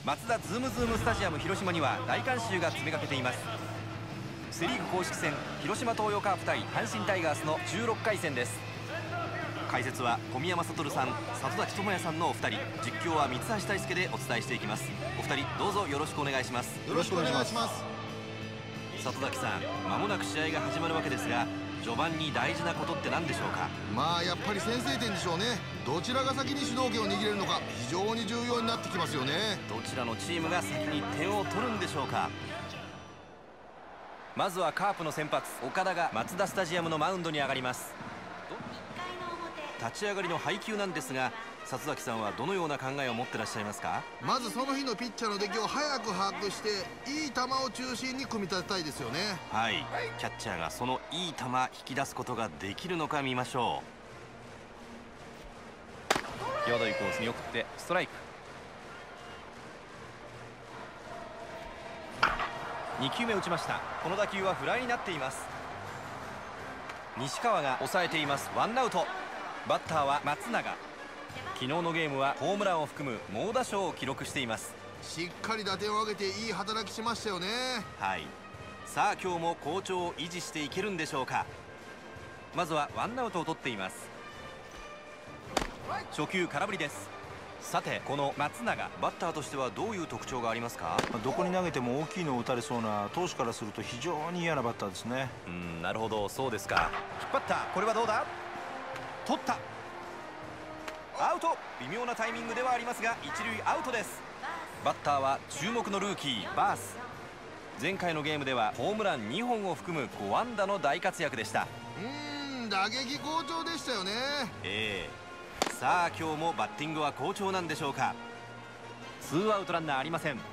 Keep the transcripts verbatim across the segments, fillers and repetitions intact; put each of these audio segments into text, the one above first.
マツダズームズームスタジアム広島には大観衆が詰めかけています。セ・リーグ公式戦広島東洋カープ対阪神タイガースのじゅうろっかい戦です。解説は小宮山悟さん、里崎智也さんのお二人、実況は三橋大輔でお伝えしていきます。お二人どうぞよろしくお願いします。 よろしくお願いします。 里崎さん、間もなく試合が始まるわけですが、序盤に大事なことって何でしょうか？ まあやっぱり先制点でしょうね。どちらが先に主導権を握れるのか非常に重要になってきますよね。 どちらのチームが先に点を取るんでしょうか？まずはカープの先発岡田がマツダスタジアムのマウンドに上がります。立ち上がりの配球なんですが、里崎さんはどのような考えを持ってらっしゃいますか？ まずその日のピッチャーの出来を早く把握していい球を中心に組み立てたいですよね。 はい、キャッチャーがそのいい球引き出すことができるのか見ましょう。際どいコースに送ってストライク。にきゅうめ打ちました。この打球はフライになっています。西川が抑えています。ワンアウト。バッターは松永。昨日のゲームはホームランを含む猛打賞を記録しています。 しっかり打点を上げていい働きしましたよね。 はい、さあ今日も好調を維持していけるんでしょうか。まずはワンアウトを取っています。初球空振りです。さてこの松永、バッターとしてはどういう特徴がありますか？ どこに投げても大きいのを打たれそうな投手からすると非常に嫌なバッターですね。 うん、なるほど、そうですか。引っ張った。これはどうだ？取った。アウト。微妙なタイミングではありますが一塁アウトです。バッターは注目のルーキーバース。前回のゲームではホームランにほんを含むご安打の大活躍でした。 うーん、打撃好調でしたよね。 ええさあ今日もバッティングは好調なんでしょうか。ツーアウトランナーありません。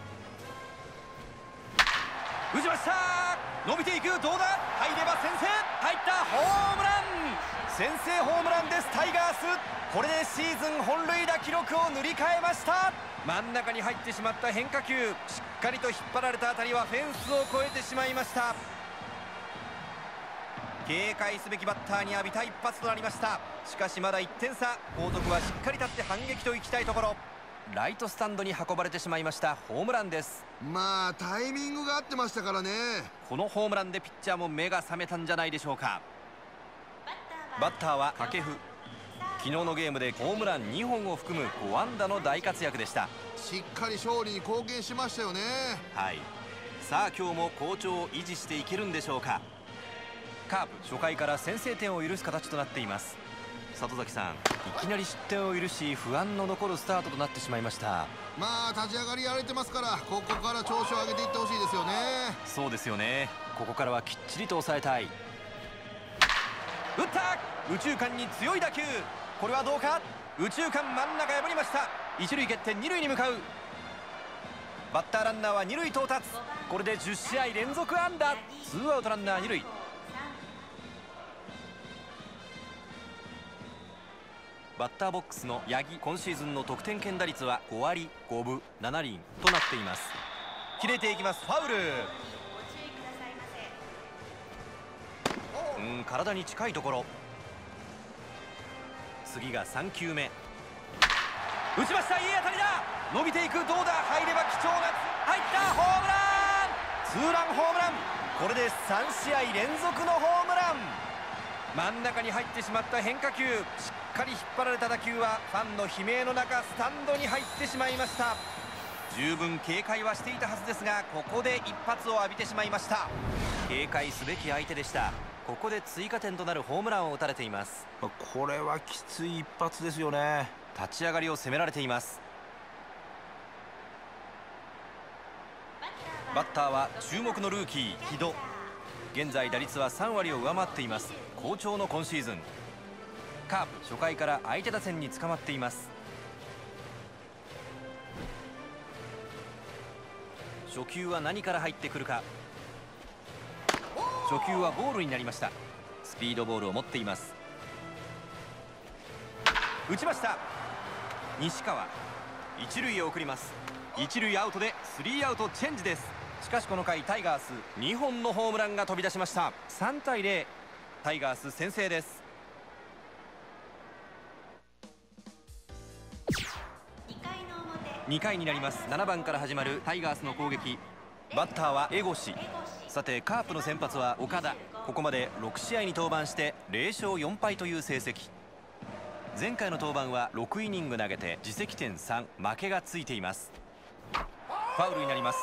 打ちました。伸びていく。どうだ？入れば先制。入った。ホームラン。先制ホームランです。タイガース、これでシーズン本塁打記録を塗り替えました。真ん中に入ってしまった変化球、しっかりと引っ張られた当たりはフェンスを越えてしまいました。警戒すべきバッターに浴びた一発となりました。しかしまだいってん差。報徳はしっかり立って反撃といきたいところ。ライトスタンドに運ばれてしまいました。ホームランです。 まあタイミングが合ってましたからね。 このホームランでピッチャーも目が覚めたんじゃないでしょうか。バッターは掛布。昨日のゲームでホームランにほんを含むご安打の大活躍でした。 しっかり勝利に貢献しましたよね。 はい、さあ今日も好調を維持していけるんでしょうか。カープ初回から先制点を許す形となっています。里崎さん、いきなり失点を許し不安の残るスタートとなってしまいました。まあ立ち上がり荒れてますから、ここから調子を上げていってほしいですよね。 そうですよね。ここからはきっちりと抑えたい。打った。右中間に強い打球。これはどうか。右中間真ん中破りました。一塁蹴って二塁に向かう。バッターランナーは二塁到達。これでじゅっしあい連続安打。ツーアウトランナー二塁。バッターボックスの八木、今シーズンの得点圏打率はごわりごぶななりんとなっています。切れていきます。ファウル。うん、体に近いところ。次がさんきゅうめ。打ちました。いい当たりだ。伸びていく。どうだ。入れば貴重な。入った。ホームラン。ツーランホームラン。これでさんしあい連続のホームラン。真ん中に入ってしまった変化球、しっかり引っ張られた打球はファンの悲鳴の中スタンドに入ってしまいました。十分警戒はしていたはずですが、ここで一発を浴びてしまいました。警戒すべき相手でした。ここで追加点となるホームランを打たれています。 これはきつい一発ですよね。 立ち上がりを攻められています。バッターは注目のルーキー木戸。現在打率はさんわりを上回っています。好調の今シーズン。カープ初回から相手打線に捕まっています。初球は何から入ってくるか。初球はボールになりました。スピードボールを持っています。打ちました。西川、一塁へ送ります。一塁アウトでスリーアウトチェンジです。しかしこの回タイガースにほんのホームランが飛び出しました。さんたいゼロ、タイガース先制です。 にかいになります。ななばんから始まるタイガースの攻撃。バッターは江越。さてカープの先発は岡田。ここまでろくしあいに登板してぜろしょうよんぱいという成績。前回の登板はろくイニング投げて自責点さん、負けがついています。ファウルになります。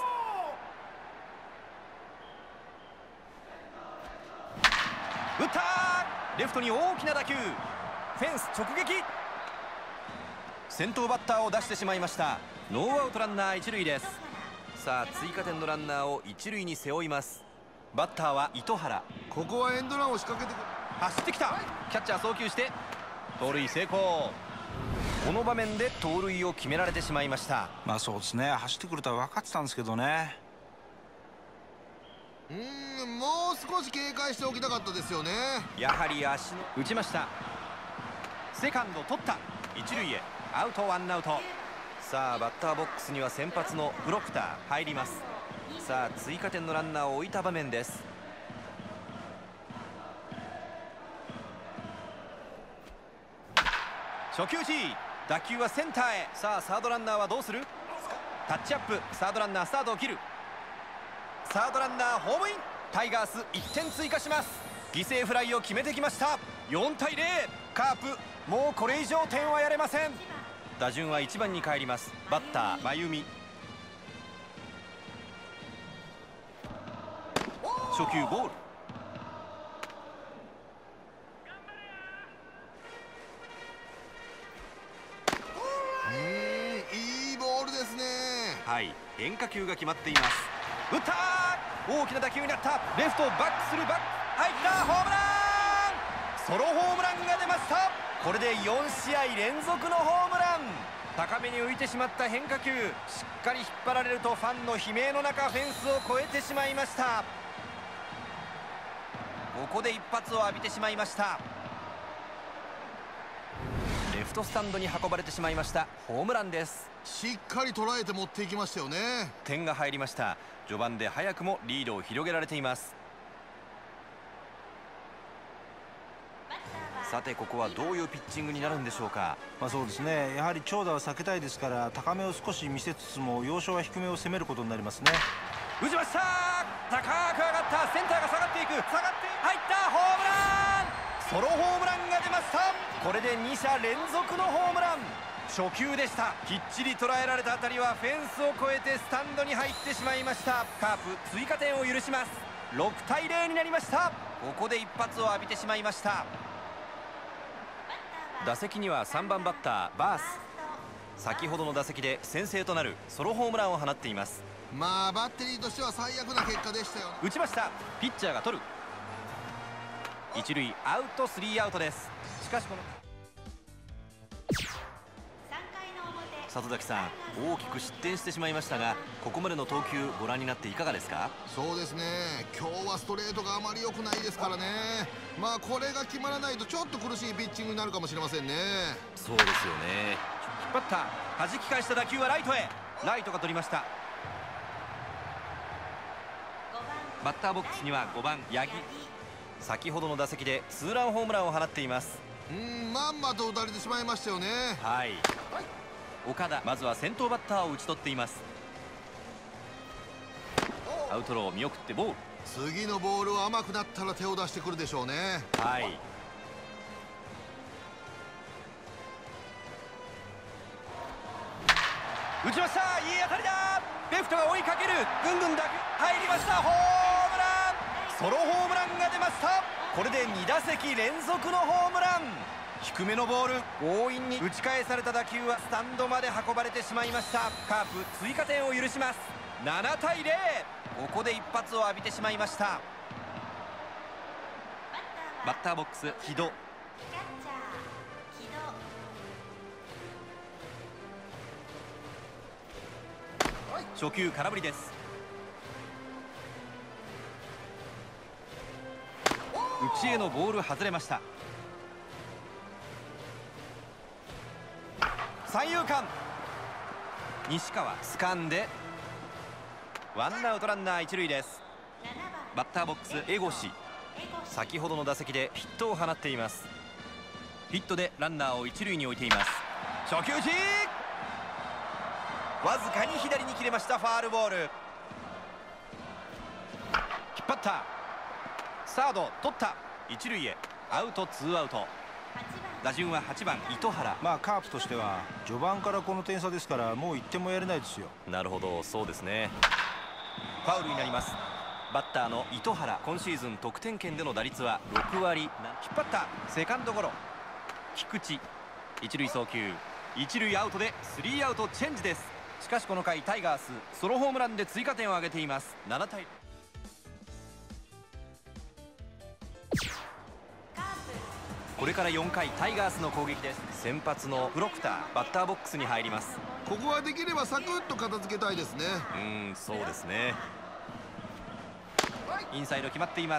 打った、レフトに大きな打球、フェンス直撃。先頭バッターを出してしまいました。ノーアウトランナー一塁です。さあ追加点のランナーを一塁に背負います。バッターは糸原。 ここはエンドランを仕掛けてくる。 走ってきた。キャッチャー送球して盗塁成功。この場面で盗塁を決められてしまいました。 まあそうですね、走ってくるとは分かってたんですけどね。 うーん、もう少し警戒しておきたかったですよね。 やはり足の打ちました。セカンド取った。一塁へアウト、ワンアウト。さあバッターボックスには先発のプロクター入ります。さあ追加点のランナーを置いた場面です。初球打ち、打球はセンターへ。さあサードランナーはどうする。タッチアップ、サードランナースタートを切る。サードランナーホームイン。タイガースいってん追加します。犠牲フライを決めてきました。よんたいぜろ。カープもうこれ以上点はやれません。打順はいちばんに帰ります。バッター真由美。初球ボール。 うーん、いいボールですね。 はい、変化球が決まっています。打ったー、大きな打球になった。レフトバックする、バック入った。ホームラン、ソロホームランが出ました。これでよんしあいれんぞくのホームラン。高めに浮いてしまった変化球、しっかり引っ張られるとファンの悲鳴の中フェンスを越えてしまいました。ここで一発を浴びてしまいました。レフトスタンドに運ばれてしまいました。ホームランです。 しっかり捉えて持っていきましたよね。 点が入りました。序盤で早くもリードを広げられています。さてここはどういうピッチングになるんでしょうか。 まあそうですね、やはり長打は避けたいですから、高めを少し見せつつも要所は低めを攻めることになりますね。 打ちました。高く上がった。センターが下がっていく。下がって入った。ホームラン、ソロホームランが出ました。これでにしゃれんぞくのホームラン。初球でした。きっちり捉えられた当たりはフェンスを越えてスタンドに入ってしまいました。カープ追加点を許します。ろくたいぜろになりました。ここで一発を浴びてしまいました。打席にはさんばんバッターバース。先ほどの打席で先制となるソロホームランを放っています。 まあバッテリーとしては最悪な結果でしたよね。 打ちました。ピッチャーが取る。一塁アウト、スリーアウトです。しかしこの里崎さん、大きく失点してしまいましたが、ここまでの投球ご覧になっていかがですか。 そうですね、今日はストレートがあまり良くないですからね。まあこれが決まらないとちょっと苦しいピッチングになるかもしれませんね。 そうですよね。引っ張った。弾き返した打球はライトへ。ライトが取りました。バッターボックスにはごばん八木。先ほどの打席でツーランホームランを放っています。 うん、まんまと打たれてしまいましたよね。 はい、岡田、まずは先頭バッターを打ち取っています。アウトロー見送ってボール。 次のボールは甘くなったら手を出してくるでしょうね。 はい、打ちました。いい当たりだ。レフトが追いかける。ぐんぐん打球入りました。ホームラン、ソロホームランが出ました。これでにだせきれんぞくのホームラン。低めのボール、強引に打ち返された打球はスタンドまで運ばれてしまいました。カープ追加点を許します。ななたいぜろ。ここで一発を浴びてしまいました。バッターボックス木戸。初球空振りです。内へのボール外れました。三遊間、西川掴んでワンアウトランナー一塁です。バッターボックス江越。先ほどの打席でヒットを放っています。ヒットでランナーを一塁に置いています。初球打ち、 わずかに左に切れました。ファールボール。引っ張った。サード取った。一塁へ。アウト、ツーアウト。打順ははちばん糸原。 まあカープとしては序盤からこの点差ですからもういってんもやれないですよ。 なるほど、そうですね。ファウルになります。バッターの糸原、今シーズン得点圏での打率はろくわり。引っ張った。セカンドゴロ。菊池、一塁送球。一塁アウトでスリーアウトチェンジです。しかしこの回タイガースソロホームランで追加点を挙げています。ななたい。これからよんかいタイガースの攻撃です。先発のプロクターバッターボックスに入ります。 ここはできればサクッと片付けたいですね。 うーん、そうですね。インサイド決まっています。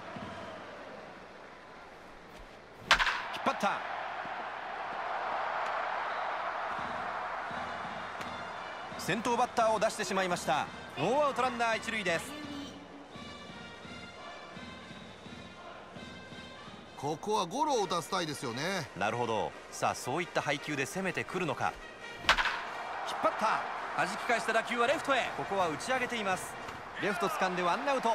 引っ張った。先頭バッターを出してしまいました。ノーアウトランナー一塁です。 ここはゴロを打たせたいですよね。 なるほど。さあそういった配球で攻めてくるのか。引っ張った。弾き返した打球はレフトへ。ここは打ち上げています。レフト掴んでワンアウト。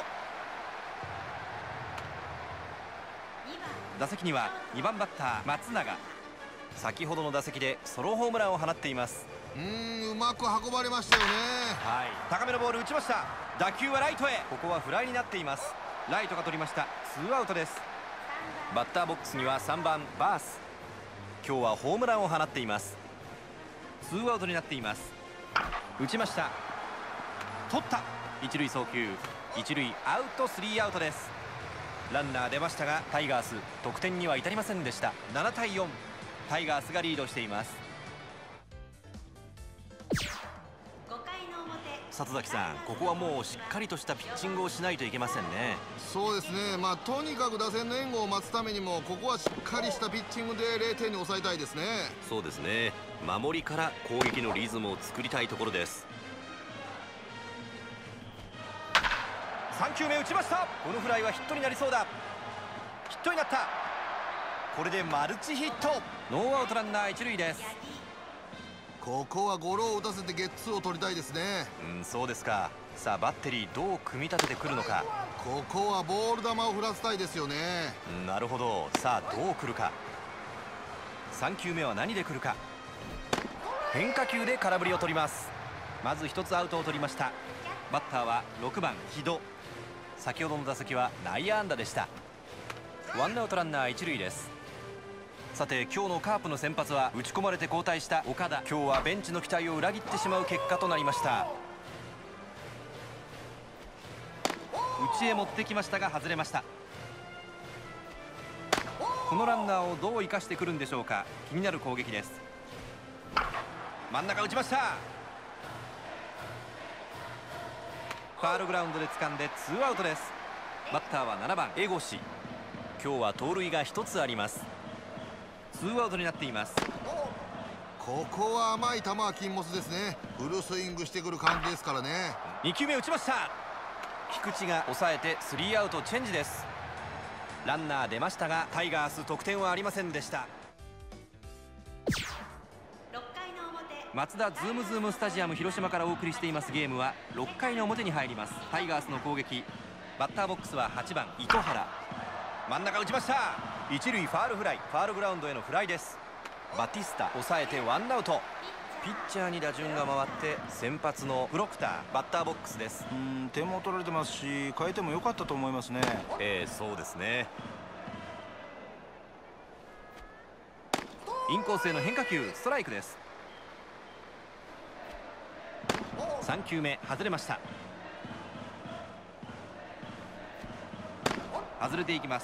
打席にはにばんバッター松永。先ほどの打席でソロホームランを放っています。 うーん、うまく運ばれましたよね。 はい、高めのボール打ちました。打球はライトへ。ここはフライになっています。ライトが取りました。ツーアウトです。バッターボックスにはさんばんバース。今日はホームランを放っています。ツーアウトになっています。打ちました。取った。一塁送球。一塁アウト、スリーアウトです。ランナー出ましたがタイガース得点には至りませんでした。ななたいよん、タイガースがリードしています。里崎さん、ここはもうしっかりとしたピッチングをしないといけませんね。 そうですね、まあとにかく打線の援護を待つためにもここはしっかりしたピッチングでれいてんに抑えたいですね。 そうですね。守りから攻撃のリズムを作りたいところです。さんきゅうめ打ちました。このフライはヒットになりそうだ。ヒットになった。これでマルチヒット。ノーアウトランナー一塁です。 ここはゴロを打たせてゲッツーを取りたいですね。 うん、そうですか。さあバッテリーどう組み立ててくるのか。 ここはボール球を振らせたいですよね。 なるほど。さあどう来るか。さんきゅうめは何で来るか。変化球で空振りを取ります。まずひとつアウトを取りました。バッターはろくばん木戸。先ほどの打席は内野安打でした。ワンアウトランナー一塁です。さて今日のカープの先発は打ち込まれて交代した岡田。今日はベンチの期待を裏切ってしまう結果となりました。内へ持ってきましたが外れました。このランナーをどう生かしてくるんでしょうか。気になる攻撃です。真ん中打ちました。ファールグラウンドで掴んでツーアウトです。バッターはななばん江越。今日は盗塁がひとつあります。ツーアウトになっています。 ここは甘い球は禁物ですね。フルスイングしてくる感じですからね。 にきゅうめ打ちました。菊池が抑えてスリーアウトチェンジです。ランナー出ましたがタイガース得点はありませんでした。マツダズームズームスタジアム広島からお送りしていますゲームはろっかいの表に入ります。タイガースの攻撃。バッターボックスははちばん糸原。真ん中打ちました。一塁ファールフライ。ファールグラウンドへのフライです。バティスタ抑えてワンアウト。ピッチャーに打順が回って先発のプロクターバッターボックスです。 うん、点も取られてますし変えても良かったと思いますね。 ええ、そうですね。インコースへの変化球ストライクです。さんきゅうめ外れました。外れていきます。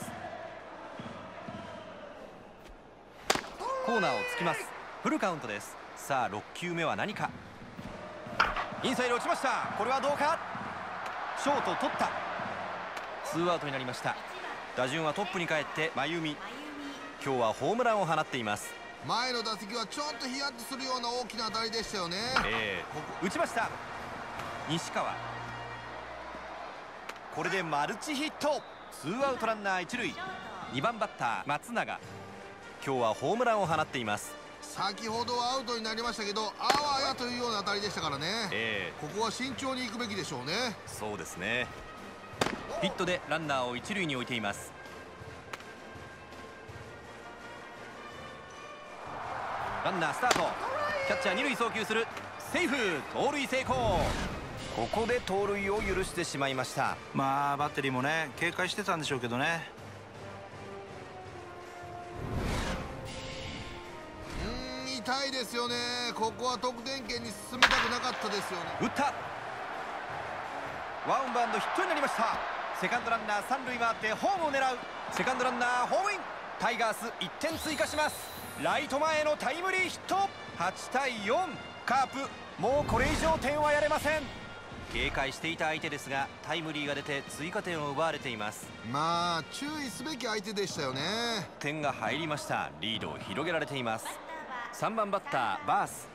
コーナーを突きます。フルカウントです。さあろっきゅうめは何か。インサイド落ちました。これはどうか。ショート取った。ツーアウトになりました。打順はトップに帰って真由美。今日はホームランを放っています。 前の打席はちょっとヒヤッとするような大きな当たりでしたよね。 ええ、打ちました。西川。これでマルチヒット。ツーアウトランナー一塁。にばんバッター松永。今日はホームランを放っています。 先ほどはアウトになりましたけど、あわやというような当たりでしたからね、えー、ここは慎重に行くべきでしょうね。 そうですね。ヒットでランナーを一塁に置いています。ランナースタート、キャッチャー二塁送球する、セーフ、盗塁成功。ここで盗塁を許してしまいました。 まあバッテリーもね警戒してたんでしょうけどね。 うーん痛いですよね。ここは得点圏に進めたくなかったですよね。 打った、ワンバウンドヒットになりました。セカンドランナー三塁回ってホームを狙う、セカンドランナーホームイン。タイガースいってん追加します。ライト前へのタイムリーヒット。はちたいよん、カープもうこれ以上点はやれません。警戒していた相手ですがタイムリーが出て追加点を奪われています。 まあ注意すべき相手でしたよね。 点が入りました。リードを広げられています。さんばんバッターバース。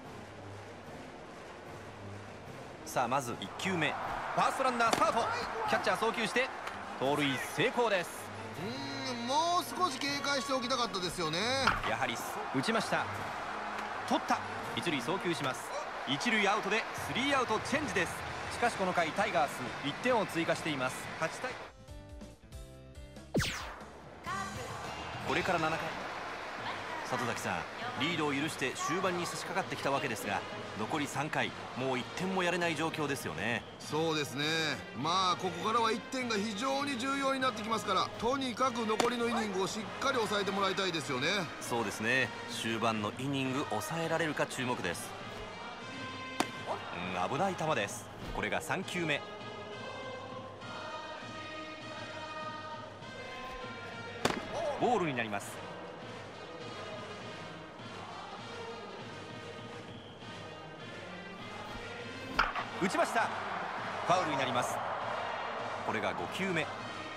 さあまずいっきゅうめ、ファーストランナースタート、キャッチャー送球して盗塁成功です。 うーんもう少し警戒しておきたかったですよね。 やはり打ちました。取った、一塁送球します。一塁アウトでスリーアウトチェンジです。しかしこの回タイガースいってんを追加しています。はちたい、これからななかい、里崎さん、リードを許して終盤に差し掛かってきたわけですが残りさんかい、もういってんもやれない状況ですよね。 そうですね。まあここからはいってんが非常に重要になってきますから、とにかく残りのイニングをしっかり抑えてもらいたいですよね。 そうですね。終盤のイニング抑えられるか注目です。うん、危ない球です。これがさんきゅうめ、ボールになります。打ちました。ファウルになります。これがごきゅうめ、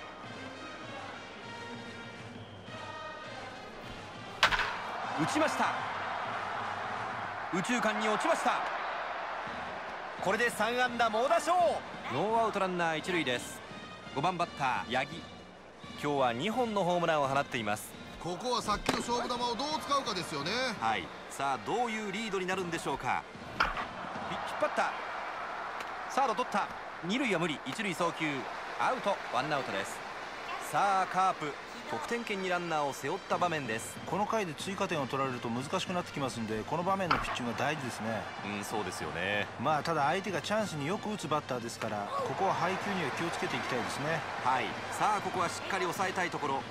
打ちました。右中間に落ちました。これでさんあんだ猛打賞。ノーアウトランナー一塁です。ごばんバッター八木、今日はにほんのホームランを放っています。 ここはさっきの勝負球をどう使うかですよね。 はい、さあどういうリードになるんでしょうか。引っ張った、サード取った、二塁は無理、一塁送球アウト、ワンアウトです。さあカープ得点圏にランナーを背負った場面です。 この回で追加点を取られると難しくなってきますんで、この場面のピッチングが大事ですね。 うん、そうですよね。 まあただ相手がチャンスによく打つバッターですから、ここは配球には気をつけていきたいですね。 はい、さあここはしっかり抑えたいところ。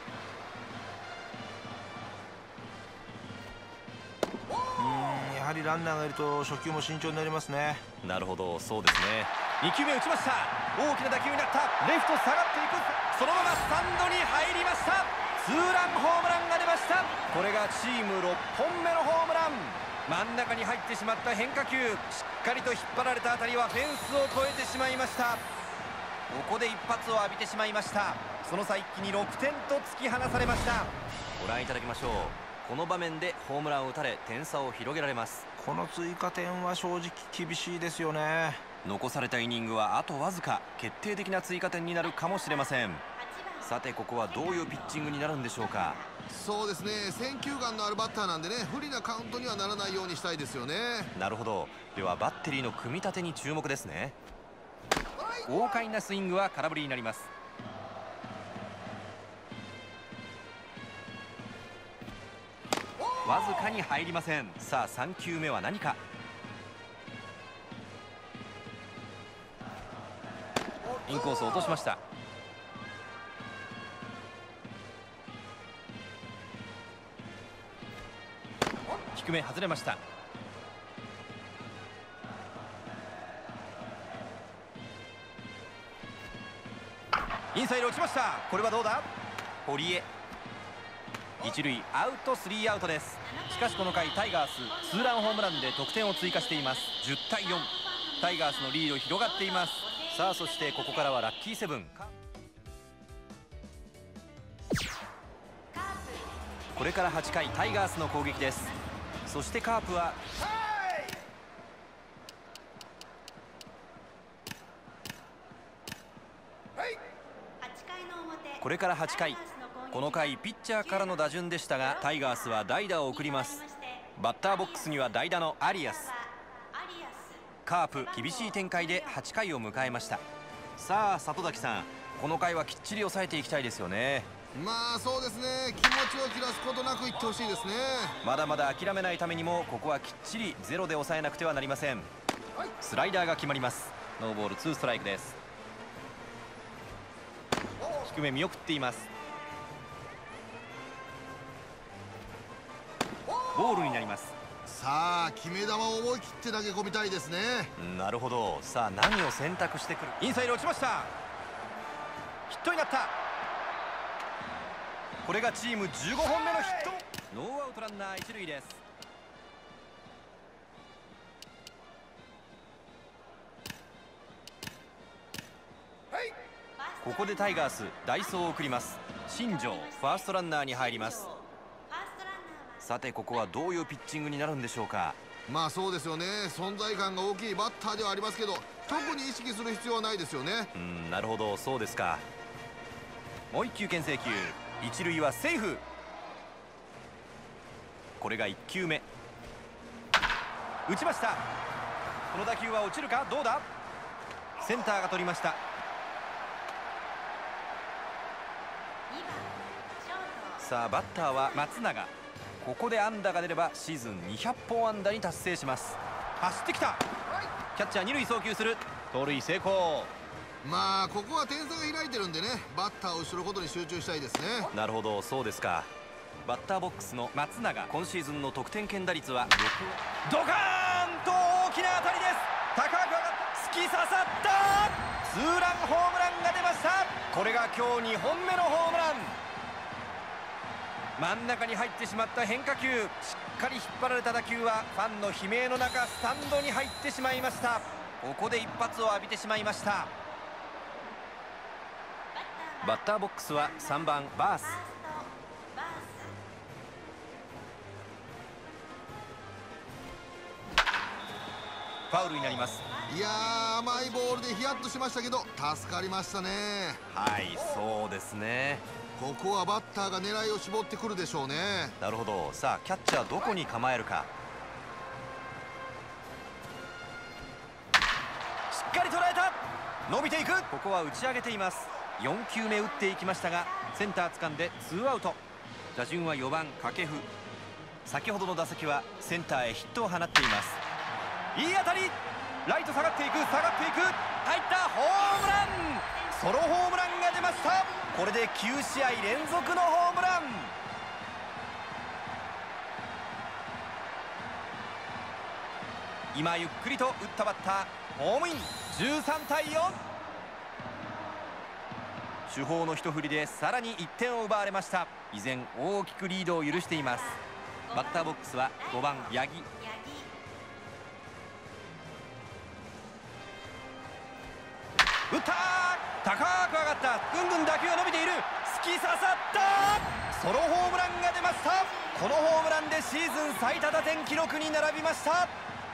うんやはりランナーがいると初球も慎重になりますね。 なるほど、そうですね。にきゅうめ打ちました。大きな打球になった。レフト下がっていく、そのままスタンドに入りました。ツーランホームランが出ました。これがチームろっぽんめのホームラン。真ん中に入ってしまった変化球、しっかりと引っ張られた当たりはフェンスを越えてしまいました。ここで一発を浴びてしまいました。その差一気にろくてんと突き放されました。ご覧いただきましょう。この場面でホームランを打たれ点差を広げられます。 この追加点は正直厳しいですよね。 残されたイニングはあとわずか、決定的な追加点になるかもしれません。さてここはどういうピッチングになるんでしょうか。 そうですね、選球眼のあるバッターなんでね、不利なカウントにはならないようにしたいですよね。 なるほど。ではバッテリーの組み立てに注目ですね。豪快なスイングは空振りになります。わずかに入りません。さあさんきゅうめは何か。インコースを落としました。低め外れました。インサイド落ちました。これはどうだ。堀江、一塁アウト、スリーアウトです。しかしこの回タイガースツーランホームランで得点を追加しています。じゅったいよん、タイガースのリード広がっています。さあそしてここからはラッキーセブン。これからはちかいタイガースの攻撃です。そしてカープはこれからはちかいこの回ピッチャーからの打順でしたが、タイガースは代打を送ります。バッターボックスには代打のアリアス。カープ厳しい展開ではちかいを迎えました。さあ里崎さん、この回はきっちり抑えていきたいですよね。 まあそうですね、気持ちを切らすことなくいってほしいですね。 まだまだ諦めないためにもここはきっちりゼロで抑えなくてはなりません。スライダーが決まります。ノーボールツーストライクです。低め見送っています。ボールになります。 さあ決め球を思い切って投げ込みたいですね。 なるほど。さあ何を選択してくる。インサイド落ちました。ヒットになった。これがチームじゅうごほんめのヒット。ノーアウトランナー一塁です。ここでタイガース代走を送ります。新庄ファーストランナーに入ります。さてここはどういうピッチングになるんでしょうか。 まあそうですよね、存在感が大きいバッターではありますけど、特に意識する必要はないですよね。 うん、なるほど、そうですか。もういっきゅう牽制球、一塁はセーフ。これがいっきゅうめ、打ちました。この打球は落ちるか、どうだ。センターが取りました。さあバッターは松永。ここで安打が出ればシーズンにひゃっぽん安打に達成します。走ってきた。キャッチャー二塁送球する。盗塁成功。 まあここは点差が開いてるんでね、バッターを後ろことに集中したいですね。 なるほど、そうですか。バッターボックスの松永、今シーズンの得点圏打率はドカーンと大きな当たりです。高く上がった、突き刺さった。ツーランホームランが出ました。これが今日にほんめのホームラン。真ん中に入ってしまった変化球、しっかり引っ張られた打球はファンの悲鳴の中スタンドに入ってしまいました。ここで一発を浴びてしまいました。バッターボックスはさんばんバース。ファウルになります。 いやー、甘いボールでヒヤッとしましたけど助かりましたね。 はい、そうですね。 ここはバッターが狙いを絞ってくるでしょうね。 なるほど。さあキャッチャーどこに構えるか。しっかり捉えた。伸びていく。ここは打ち上げています。よんきゅうめ打っていきましたがセンター掴んでツーアウト。打順はよばん掛布。先ほどの打席はセンターへヒットを放っています。いい当たり。ライト下がっていく、下がっていく。入ったホームラン。ソロホームランが出ました。これできゅうしあい連続のホームラン。今ゆっくりと打ったバッターホームイン。じゅうさんたいよん。主砲の一振りでさらにいってんを奪われました。依然大きくリードを許しています。バッターボックスはごばん八木。打った。高く上がった。ぐんぐん打球が伸びている。突き刺さった。ソロホームランが出ました。このホームランでシーズン最多打点記録に並びました。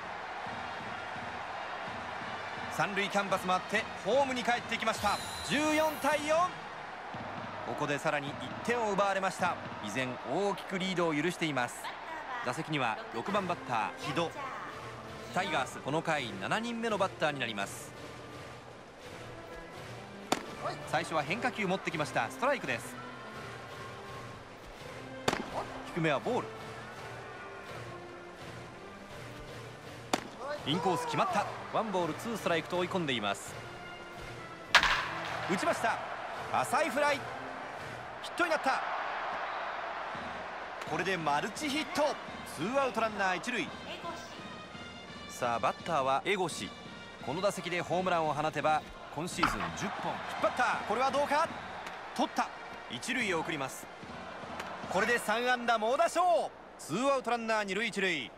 三塁キャンバスもあってホームに帰ってきました。じゅうよんたいよん。ここでさらにいってんを奪われました。依然大きくリードを許しています。打席にはろくばんバッター木戸。タイガースこの回しちにんめのバッターになります。最初は変化球持ってきました。ストライクです。低めはボール。インコース決まった。ワンボールツーストライクと追い込んでいます。打ちました。浅いフライ。ヒットになった。これでマルチヒット。ツーアウトランナー一塁。さあバッターは江越。この打席でホームランを放てば今シーズンじゅっぽん。引っ張った。これはどうか。取った。一塁へ送ります。これでさんあんだ猛打賞。ツーアウトランナー二塁一塁。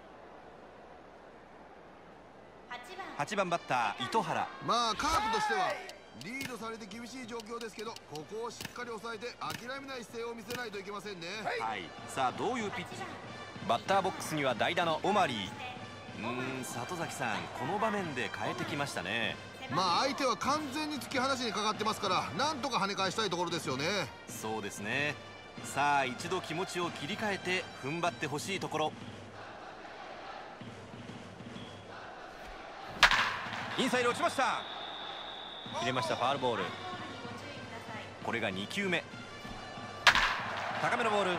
はちばんバッター糸原。 まあカープとしてはリードされて厳しい状況ですけど、ここをしっかり抑えて諦めない姿勢を見せないといけませんね。 はい。さあどういうピッチ。バッターボックスには代打のオマリー。うーん、里崎さん、この場面で変えてきましたね。 まあ相手は完全に突き放しにかかってますから、なんとか跳ね返したいところですよね。 そうですね。 さあ一度気持ちを切り替えて踏ん張ってほしいところ。インサイド落ちました。入れました。ファールボール。これがに球目。高めのボール。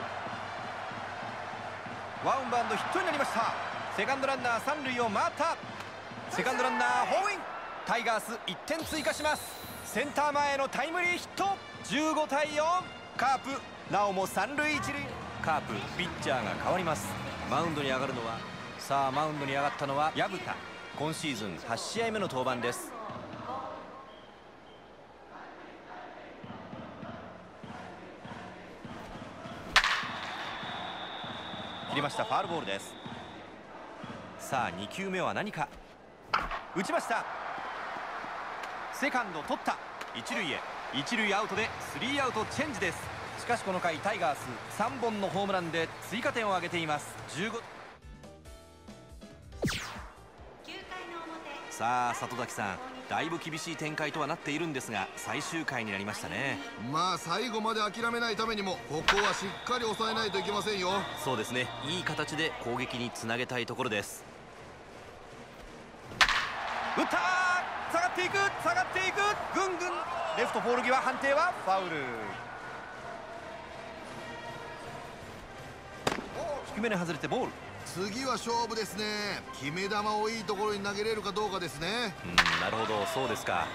ワンバウンドヒットになりました。セカンドランナー三塁を回った。セカンドランナーホームイン。タイガースいってん追加します。センター前へのタイムリーヒット。じゅうごたいよん。カープなおも三塁一塁。カープピッチャーが変わります。マウンドに上がるのは、さあマウンドに上がったのは薮田。今シーズンはち試合目の登板です。切りました。ファールボールです。さあに球目は何か。打ちました。セカンド取った。一塁へ。一塁アウトでスリーアウトチェンジです。しかしこの回タイガースさんぼんのホームランで追加点を挙げています。じゅうご。さあ里崎さん、だいぶ厳しい展開とはなっているんですが、最終回になりましたね。 まあ最後まで諦めないためにもここはしっかり抑えないといけませんよ。 そうですね、いい形で攻撃につなげたいところです。打ったー、下がっていく、下がっていく、ぐんぐん。レフトポール際、判定はファウル。低めに外れてボール。 次は勝負ですね。決め球をいいところに投げれるかどうかですね。 うん、なるほど、そうですか。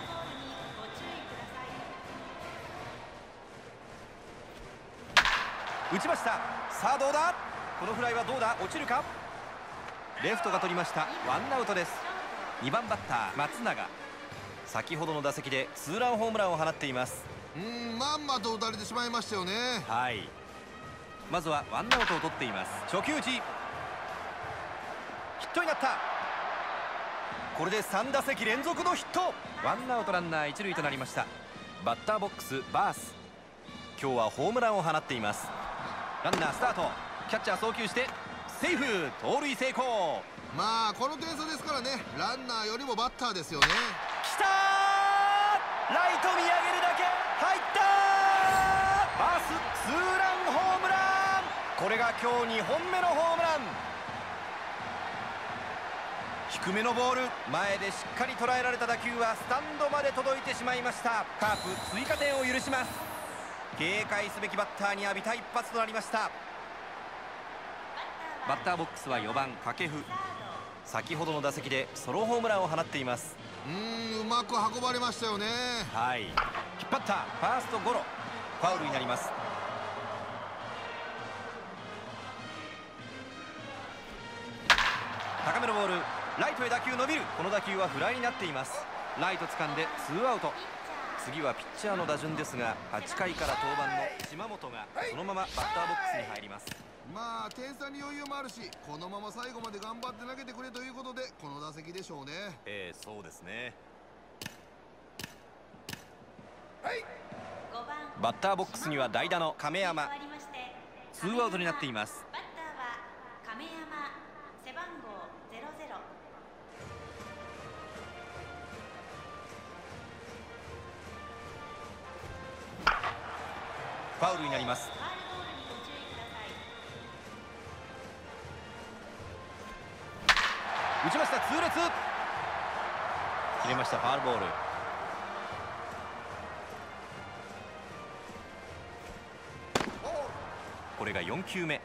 打ちました。さあどうだ。このフライはどうだ、落ちるか。レフトが取りました。ワンアウトです。にばんバッター松永。先ほどの打席でツーランホームランを放っています。 うん、まんまと打たれてしまいましたよね。 はい、まずはワンアウトを取っています。初球打ち、ヒットになった。これでさん打席連続のヒット。ワンアウトランナー一塁となりました。バッターボックスバース。今日はホームランを放っています。ランナースタート。キャッチャー送球してセーフ。盗塁成功。 まあこの点差ですからね、ランナーよりもバッターですよね。 きたー、ライト見上げるだけ。入ったー、バースツーランホームラン。これが今日にほんめのホームラン。低めのボール、前でしっかり捉えられた打球はスタンドまで届いてしまいました。カープ追加点を許します。警戒すべきバッターに浴びた一発となりました。バッターボックスはよばん掛布。先ほどの打席でソロホームランを放っています。 うーん、うまく運ばれましたよね。 はい、引っ張った。ファーストゴロ。ファウルになります。高めのボール、ライトへ打球伸びる。この打球はフライになっています。ライト掴んでツーアウト。次はピッチャーの打順ですが、はちかいから登板の島本がそのままバッターボックスに入ります。 まあ点差に余裕もあるし、このまま最後まで頑張って投げてくれということでこの打席でしょうね。 えー、そうですね。バッターボックスには代打の亀山。ツーアウトになっています。 バッターは亀山、背番号ゼロゼロ。 ファウルになります。打ちました。痛烈。切れました。ファウルボール。これがよん球目。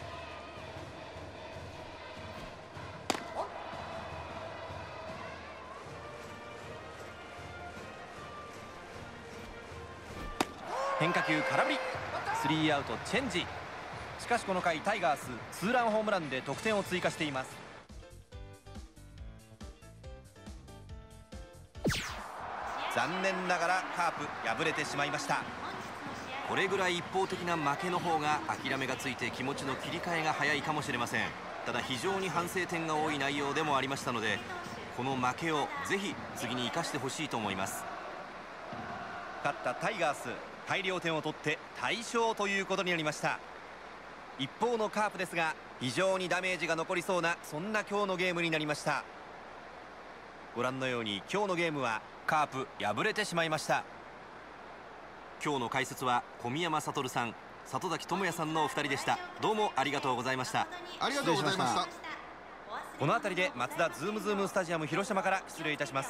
変化球空振り。スリーアウトチェンジ。しかしこの回タイガースツーランホームランで得点を追加しています。残念ながらカープ敗れてしまいました。これぐらい一方的な負けの方が諦めがついて気持ちの切り替えが早いかもしれません。ただ非常に反省点が多い内容でもありましたので、この負けをぜひ次に生かしてほしいと思います。勝ったタイガース、大量点を取って大勝ということになりました。一方のカープですが、非常にダメージが残りそうなそんな今日のゲームになりました。ご覧のように今日のゲームはカープ敗れてしまいました。今日の解説は小宮山悟さん、 里崎智也さんのお二人でした。どうもありがとうございました。 ありがとうございました。 この辺りでマツダズームズームスタジアム広島から失礼いたします。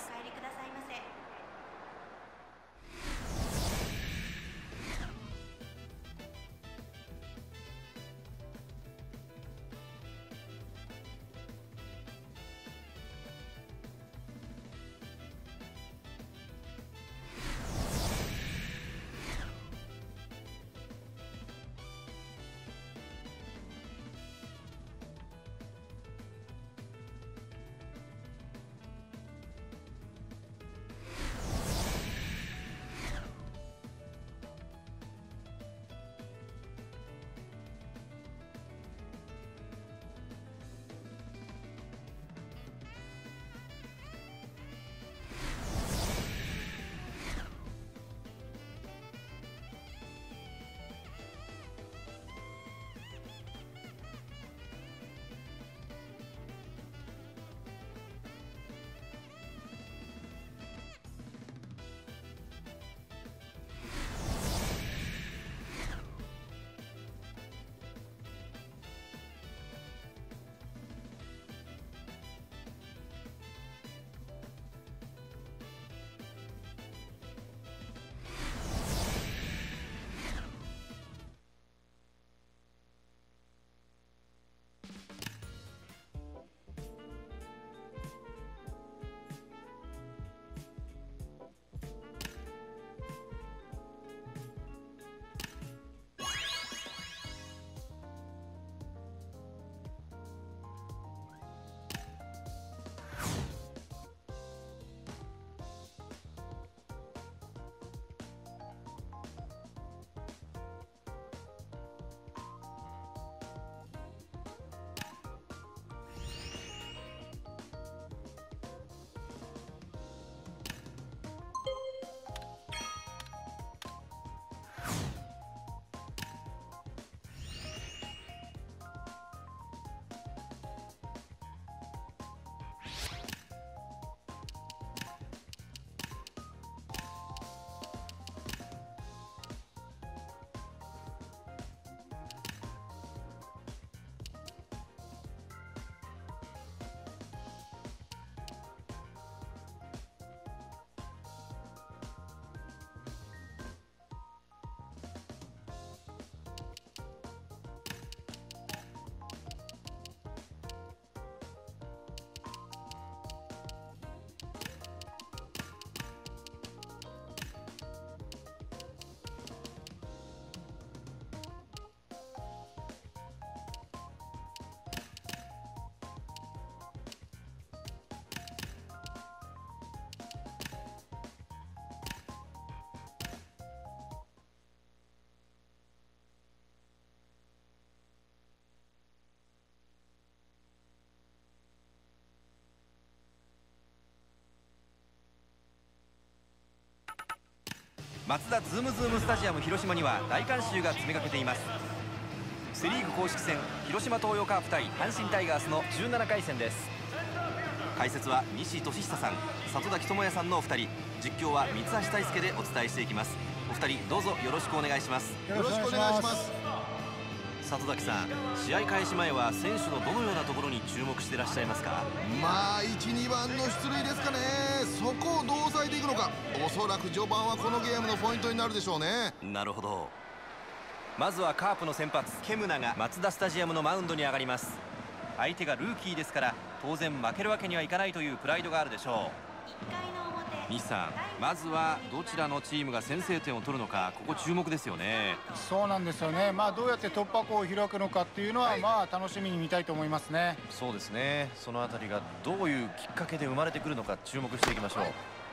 マツダズームズームスタジアム広島には大観衆が詰めかけています。セ・リーグ公式戦広島東洋カープ対阪神タイガースのじゅうななかい戦です。解説は西俊久さん、里崎智也さんのお二人、実況は三橋大輔でお伝えしていきます。お二人どうぞよろしくお願いします。 よろしくお願いします。 里崎さん、試合開始前は選手のどのようなところに注目していらっしゃいますか？ まあいち、にばんの出塁ですかね。そこをどう抑えていくのか、おそらく序盤はこのゲームのポイントになるでしょうね。 なるほど。まずはカープの先発ケムナがマツダスタジアムのマウンドに上がります。相手がルーキーですから当然負けるわけにはいかないというプライドがあるでしょう。西さん、まずはどちらのチームが先制点を取るのか、ここ注目ですよね。 そうなんですよね。まあどうやって突破口を開くのかっていうのは、はい、まあ楽しみに見たいと思いますね。 そうですね。そのあたりがどういうきっかけで生まれてくるのか注目していきましょう。はい、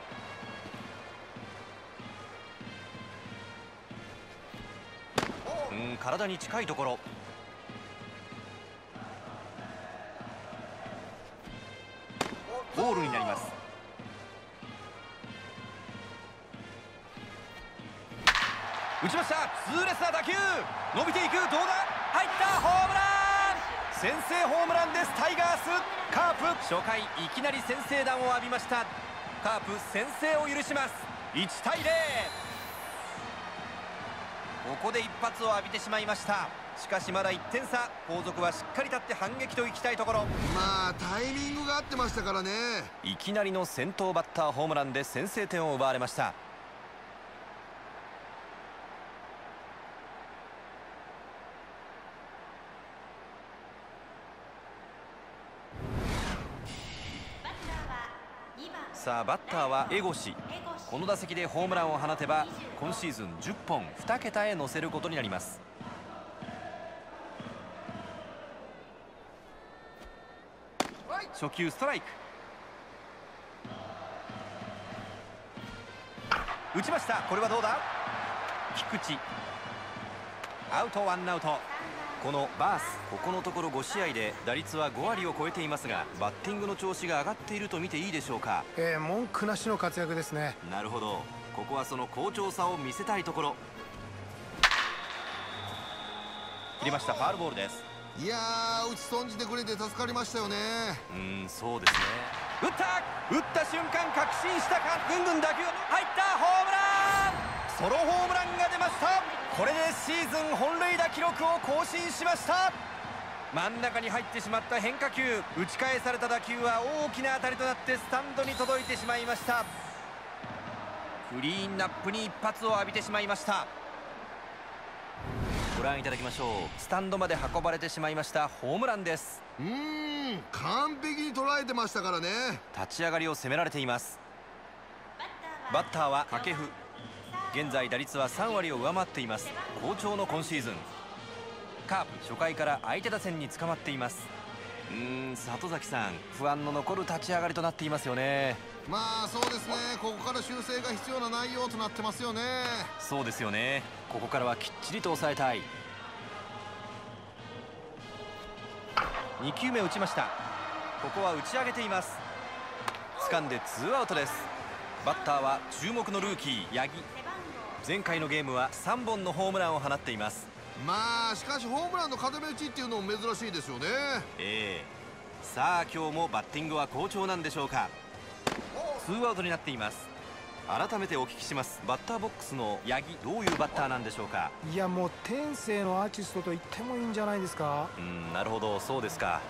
うん、体に近いところ。ボールになります。打ちました。痛烈な打球、伸びていく、どうだ、入った、ホームラン、先制ホームランです。タイガース、カープ初回いきなり先制弾を浴びました。カープ先制を許します。いちたいゼロ。 ここで一発を浴びてしまいました。しかしまだいってん差、後続はしっかり立って反撃といきたいところ。 まあタイミングが合ってましたからね。 いきなりの先頭バッターホームランで先制点を奪われました。さあバッターは江越。この打席でホームランを放てば今シーズンじゅっぽんに桁へ乗せることになります。初球ストライク、打ちました。これはどうだ。菊池アウト、ワンアウト。このバース、ここのところご試合で打率はご割を超えていますが、バッティングの調子が上がっていると見ていいでしょうか。 えー、文句なしの活躍ですね。 なるほど、ここはその好調さを見せたいところ。切りました。ファウルボールです。 いやー、打ち損じてくれて助かりましたよね。 うーん、そうですね。打った打った瞬間確信したか。ぐんぐん打球入った。ホームラン、ソロホームランが出ました。これでシーズン本塁打記録を更新しました。真ん中に入ってしまった変化球、打ち返された打球は大きな当たりとなってスタンドに届いてしまいました。クリーンナップに一発を浴びてしまいました。ご覧いただきましょう。スタンドまで運ばれてしまいましたホームランです。 うーん、完璧に捉えてましたからね。 立ち上がりを攻められています。バッターは掛布。現在打率はさん割を上回っています。好調の今シーズン。カープ初回から相手打線に捕まっています。うーん、里崎さん、不安の残る立ち上がりとなっていますよね。 まあそうですね、ここから修正が必要な内容となってますよね。 そうですよね。ここからはきっちりと抑えたい。にきゅうめ打ちました。ここは打ち上げています。掴んでツーアウトです。バッターは注目のルーキー八木。前回のゲームはさんぼんのホームランを放っています。 まあしかしホームランの固め打ちっていうのも珍しいですよね。 ええー、さあ今日もバッティングは好調なんでしょうか。ツーアウトになっています。改めてお聞きします。バッターボックスの八木、どういうバッターなんでしょうか。 いや、もう天性のアーティストと言ってもいいんじゃないですか。 うん、なるほど、そうですか。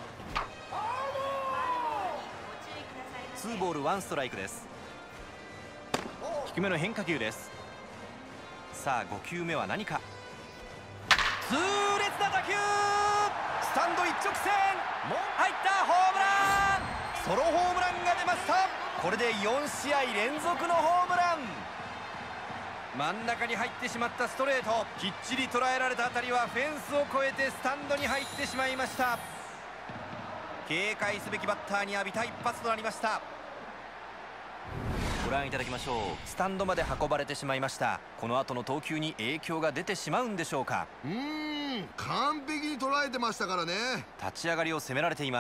ツーボールワンストライクです。低めの変化球です。さあごきゅうめは何か。痛烈な打球、スタンド一直線、もう入った。ホームラン、ソロホームランが出ました。これでよんしあい連続のホームラン。真ん中に入ってしまったストレート、きっちり捉えられた当たりはフェンスを越えてスタンドに入ってしまいました。警戒すべきバッターに浴びた一発となりました。ご覧いただきましょう。スタンドまで運ばれてしまいました。この後の投球に影響が出てしまうんでしょうか。 うーん、完璧に捉えてましたからね。 立ち上がりを攻められています。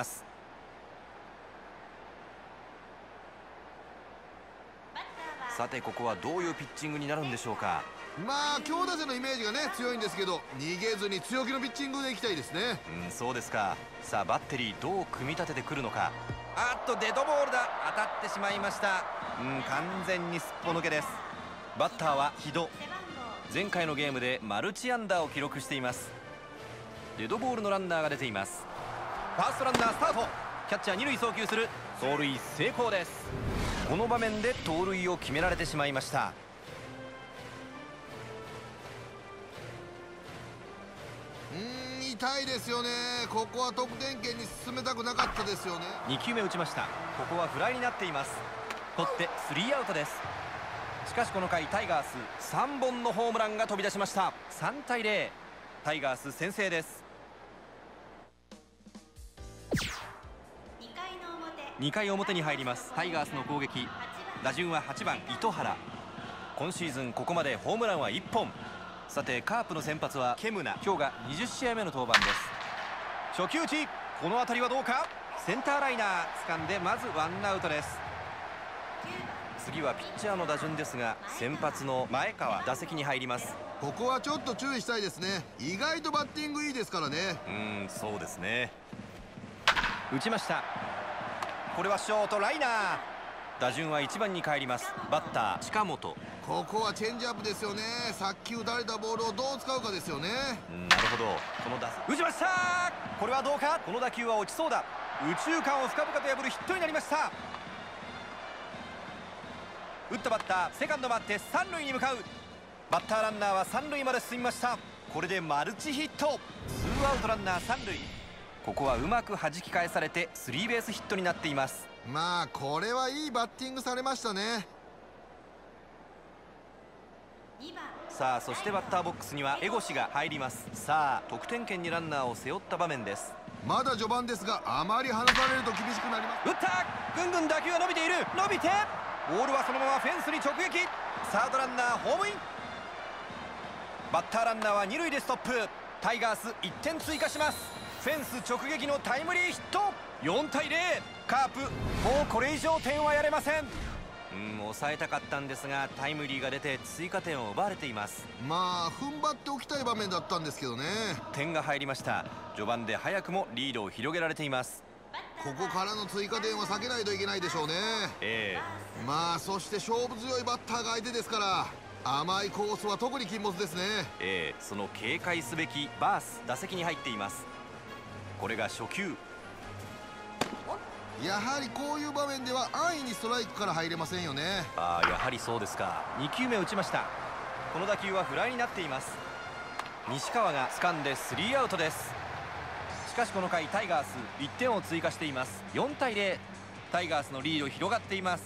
さてここはどういうピッチングになるんでしょうか。 まあ強打者のイメージがね強いんですけど、逃げずに強気のピッチングでいきたいですね。 うん、そうですか。さあバッテリーどう組み立ててくるのか。あっとデッドボールだ。当たってしまいました。うん、完全にすっぽ抜けです。バッターは木戸。前回のゲームでマルチアンダーを記録しています。デッドボールのランナーが出ています。ファーストランナースタート。キャッチャー二塁送球する。走塁成功です。この場面で盗塁を決められてしまいました。 うーん、痛いですよね。ここは得点圏に進めたくなかったですよね。 にきゅうめ打ちました。ここはフライになっています。取ってスリーアウトです。しかしこの回タイガースさんぼんのホームランが飛び出しました。さんたいゼロ、タイガース先制です。にかい表に入ります。タイガースの攻撃。打順ははちばん糸原。今シーズンここまでホームランはいっぽん。さてカープの先発はケムナ。今日がにじゅっしあいめの登板です。初球打ち、この当たりはどうか。センターライナー掴んでまずワンアウトです。次はピッチャーの打順ですが、先発の前川打席に入ります。 ここはちょっと注意したいですね。意外とバッティングいいですからね。 うーん、そうですね。打ちました。これはショートライナー。 打順はいちばんに帰ります。バッター近本。 ここはチェンジアップですよね。さっき打たれたボールをどう使うかですよね。 なるほど。この打打ちました。これはどうか。この打球は落ちそうだ。右中間を深々と破るヒットになりました。打ったバッターセカンド回って三塁に向かう。バッターランナーは三塁まで進みました。これでマルチヒット。ツーアウトランナー三塁。ここはうまく弾き返されてスリーベースヒットになっています。 まあこれはいいバッティングされましたね。 さあそしてバッターボックスには江越が入ります。さあ得点圏にランナーを背負った場面です。 まだ序盤ですがあまり離されると厳しくなります。 打った。ぐんぐん打球が伸びている。伸びてボールはそのままフェンスに直撃。サードランナーホームイン。バッターランナーは二塁でストップ。タイガースいってん追加します。フェンス直撃のタイムリーヒット。よんたいゼロ。カープもうこれ以上点はやれません。うん抑えたかったんですがタイムリーが出て追加点を奪われています。 まあ踏ん張っておきたい場面だったんですけどね。 点が入りました。序盤で早くもリードを広げられています。 ここからの追加点は避けないといけないでしょうね。 ええまあそして勝負強いバッターが相手ですから甘いコースは特に禁物ですね。 ええその警戒すべきバース打席に入っています。これが初球。 やはりこういう場面では安易にストライクから入れませんよね。 ああやはりそうですか。にきゅうめ打ちました。この打球はフライになっています。西川が掴んでスリーアウトです。しかしこの回タイガースいってんを追加しています。よんたいゼロ。タイガースのリード広がっています。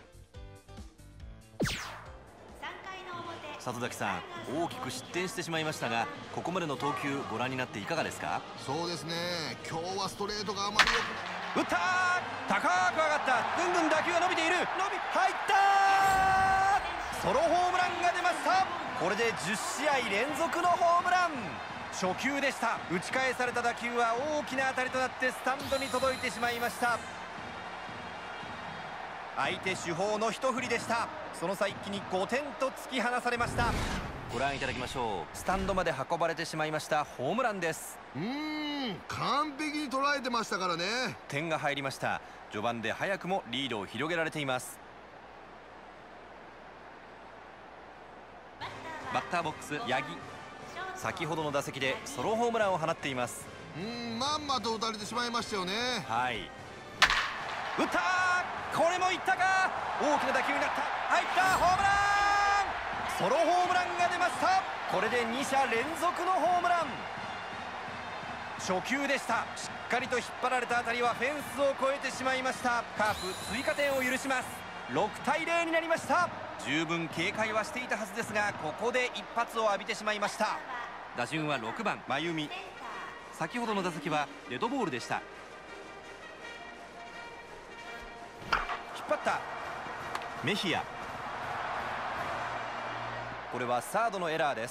里崎さん大きく失点してしまいましたがここまでの投球ご覧になっていかがですか。 そうですね今日はストレートがあまり良く打ったー。高く上がった。ぐんぐん打球が伸びている。伸び入ったー。ソロホームランが出ました。これでじゅっしあい連続のホームラン。初球でした。打ち返された打球は大きな当たりとなってスタンドに届いてしまいました。相手主砲の一振りでした。その差一気にごてんと突き放されました。ご覧いただきましょう。スタンドまで運ばれてしまいましたホームランです。 うーん完璧に捉えてましたからね。 点が入りました。序盤で早くもリードを広げられています。バッターボックス八木。先ほどの打席でソロホームランを放っています。 うーんまんまと打たれてしまいましたよね。 はい打ったー。これもいったか。大きな打球になった。入ったホームラン。ソロホームランが出ました。これでにしゃ連続のホームラン。初球でした。しっかりと引っ張られた当たりはフェンスを越えてしまいました。カープ追加点を許します。ろくたいゼロになりました。十分警戒はしていたはずですがここで一発を浴びてしまいました。打順はろくばん真由美。先ほどの打席はデッドボールでした。引っ張ったメヒア。これはサードのエラーです。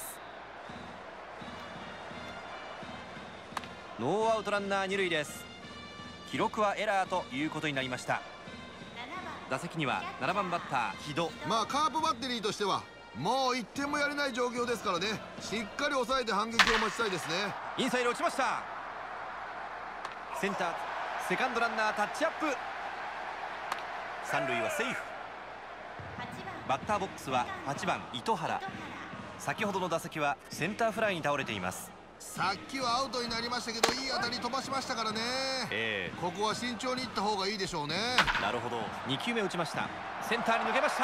ノーアウトランナー二塁です。記録はエラーということになりました。打席にはななばんバッター木戸。 まあカープバッテリーとしてはもういってんもやれない状況ですからねしっかり抑えて反撃を待ちたいですね。 インサイド落ちました。センターセカンドランナータッチアップ。三塁はセーフ。バッターボックスははちばん糸原。先ほどの打席はセンターフライに倒れています。 さっきはアウトになりましたけどいい当たり飛ばしましたからね。 ええここは慎重にいった方がいいでしょうね。 なるほど。にきゅうめ打ちました。センターに抜けました。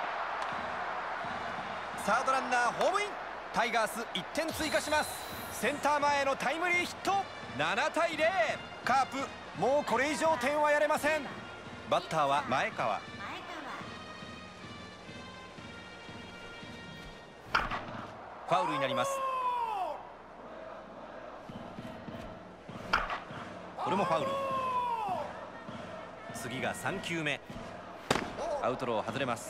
サードランナーホームイン。タイガースいってん追加します。センター前へのタイムリーヒット。ななたいゼロ。カープもうこれ以上点はやれません。バッターは前川。ファウルになります。これもファウル。次がさんきゅうめ。アウトロー外れます。